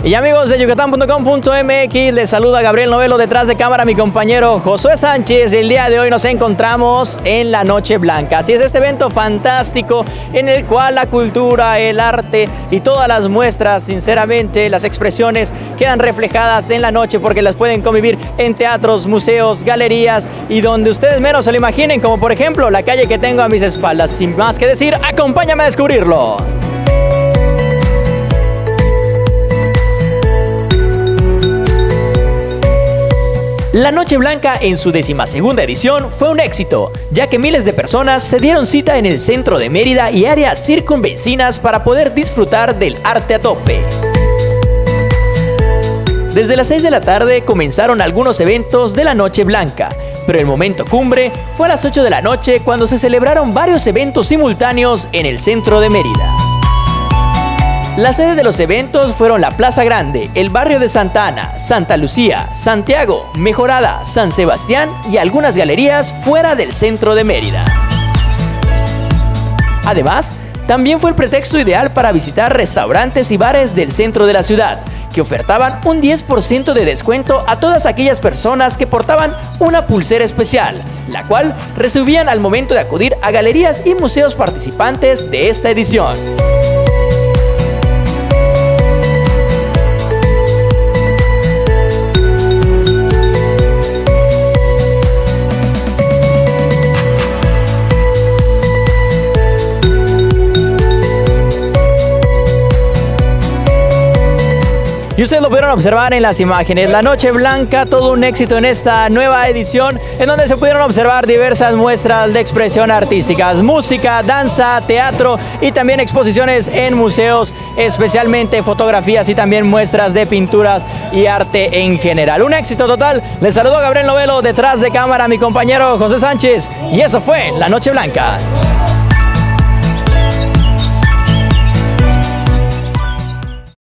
Y amigos de yucatán.com.mx, les saluda Gabriel Novelo, detrás de cámara mi compañero Josué Sánchez. El día de hoy nos encontramos en la Noche Blanca. Así es, este evento fantástico en el cual la cultura, el arte y todas las muestras, sinceramente, las expresiones quedan reflejadas en la noche porque las pueden convivir en teatros, museos, galerías y donde ustedes menos se lo imaginen, como por ejemplo la calle que tengo a mis espaldas. Sin más que decir, acompáñame a descubrirlo. La Noche Blanca en su 12ª edición fue un éxito, ya que miles de personas se dieron cita en el centro de Mérida y áreas circunvecinas para poder disfrutar del arte a tope. Desde las 6 de la tarde comenzaron algunos eventos de la Noche Blanca, pero el momento cumbre fue a las 8 de la noche cuando se celebraron varios eventos simultáneos en el centro de Mérida. La sede de los eventos fueron la Plaza Grande, el barrio de Santa Ana, Santa Lucía, Santiago, Mejorada, San Sebastián y algunas galerías fuera del centro de Mérida. Además, también fue el pretexto ideal para visitar restaurantes y bares del centro de la ciudad, que ofertaban un 10% de descuento a todas aquellas personas que portaban una pulsera especial, la cual recibían al momento de acudir a galerías y museos participantes de esta edición. Y ustedes lo pudieron observar en las imágenes. La Noche Blanca, todo un éxito en esta nueva edición, en donde se pudieron observar diversas muestras de expresión artísticas, música, danza, teatro y también exposiciones en museos, especialmente fotografías y también muestras de pinturas y arte en general. Un éxito total. Les saludo a Gabriel Novelo, detrás de cámara mi compañero José Sánchez, y eso fue La Noche Blanca.